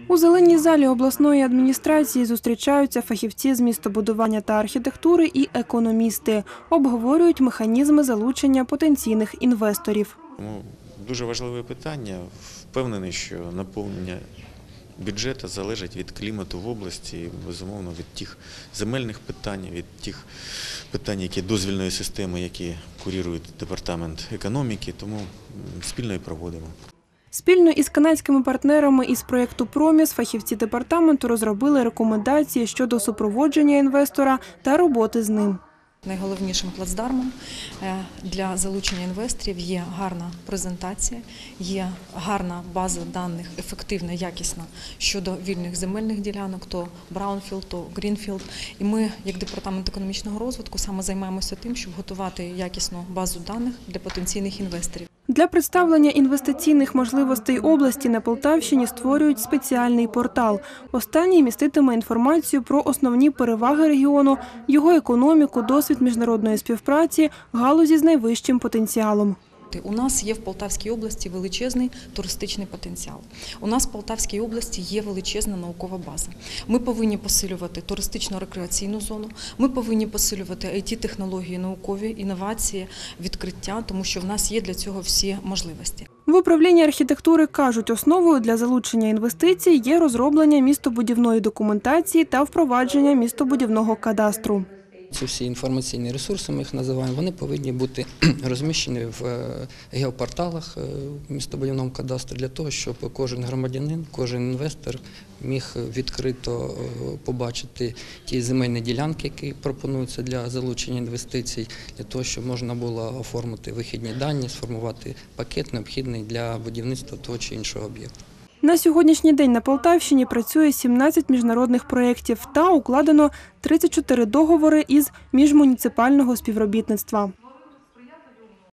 У зеленій залі обласної адміністрації зустрічаються фахівці з містобудування та архітектури і економісти. Обговорюють механізми залучення потенційних інвесторів. Дуже важливе питання. Впевнений, що наповнення бюджету залежить від клімату в області, безумовно, від тих земельних питань, від тих питань, які дозвільної системи, які курує департамент економіки, тому спільно і проводимо. Спільно із канадськими партнерами із проєкту «Проміс» фахівці департаменту розробили рекомендації щодо супроводження інвестора та роботи з ним. Найголовнішим плацдармом для залучення інвесторів є гарна презентація, є гарна база даних, ефективна, якісна щодо вільних земельних ділянок, то браунфілд, то грінфілд. І ми, як департамент економічного розвитку, саме займаємося тим, щоб готувати якісну базу даних для потенційних інвесторів. Для представлення інвестиційних можливостей області на Полтавщині створюють спеціальний портал. Останній міститиме інформацію про основні переваги регіону, його економіку, досвід міжнародної співпраці, галузі з найвищим потенціалом. У нас є в Полтавській області величезний туристичний потенціал. У нас в Полтавській області є величезна наукова база. Ми повинні посилювати туристично-рекреаційну зону, ми повинні посилювати IT-технології, наукові, інновації, відкриття, тому що в нас є для цього всі можливості. В управлінні архітектури кажуть, основою для залучення інвестицій є розроблення містобудівної документації та впровадження містобудівного кадастру. Ці всі інформаційні ресурси, ми їх називаємо, вони повинні бути розміщені в геопорталах містобудівного кадастру для того, щоб кожен громадянин, кожен інвестор міг відкрито побачити ті земельні ділянки, які пропонуються для залучення інвестицій, для того, щоб можна було оформити вихідні дані, сформувати пакет необхідний для будівництва того чи іншого об'єкту. На сьогоднішній день на Полтавщині працює 17 міжнародних проєктів та укладено 34 договори із міжмуніципального співробітництва.